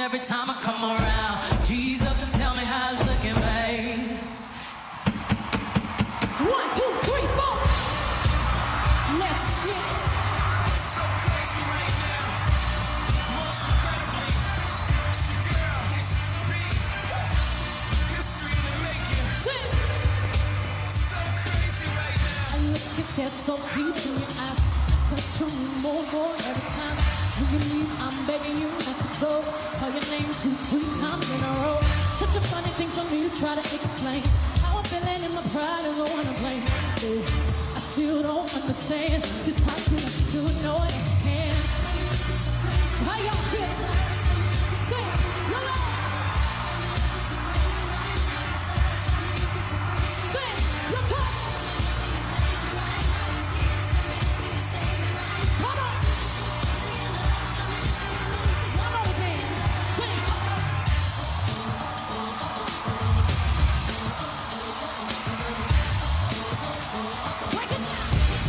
every time I come around. Jesus, tell me how it's looking, babe. 1, 2, 3, 4. Let's get so crazy right now. Most incredibly, it's your girl, history. History in the making. Sing. So crazy right now. I look at that so deep in your eyes. I touch on you more every time. When you leave, I'm begging you not to go. Call your name 2, 3 times in a row. Such a funny thing for me to try to explain. How I'm feeling in my pride and I wanna blame. I still don't understand just how can I do it, no I can. How y'all feel? Sing, hello. Sing, your touch. Come on. One more again. Sing. Break it down.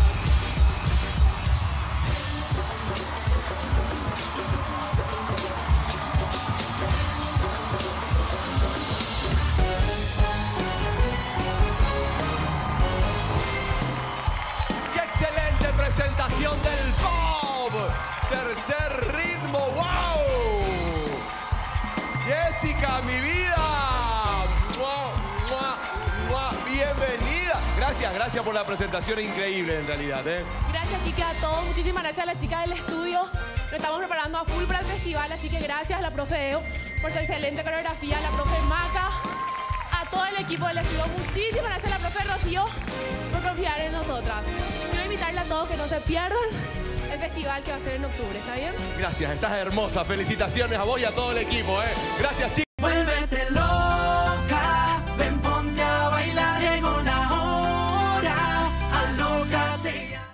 ¡Qué excelente presentación del pop! Tercer ritmo, ¡wow! Jessica, mi vida. ¡Mua, mua, mua! Bienvenida. Gracias por la presentación increíble en realidad, ¿eh? Gracias, Kike, a todos. Muchísimas gracias a la chica del estudio. Nos estamos preparando a full para el festival, así que gracias a la profe Eo por su excelente coreografía, a la profe Maca, a todo el equipo del estudio. Muchísimas gracias a la profe Rocío por confiar en nosotras. Quiero invitarle a todos que no se pierdan el festival que va a ser en octubre, ¿está bien? Gracias, estás hermosa. Felicitaciones a vos y a todo el equipo, ¿eh? Gracias, chicos.